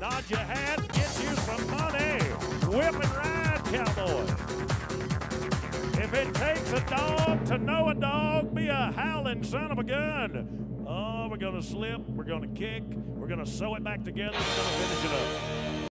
Dodge your hat, get you some money. Whip and ride, cowboy. If it takes a dog to know a dog, be a howling son of a gun. Oh, we're going to slip, we're going to kick, we're going to sew it back together, we're going to finish it up.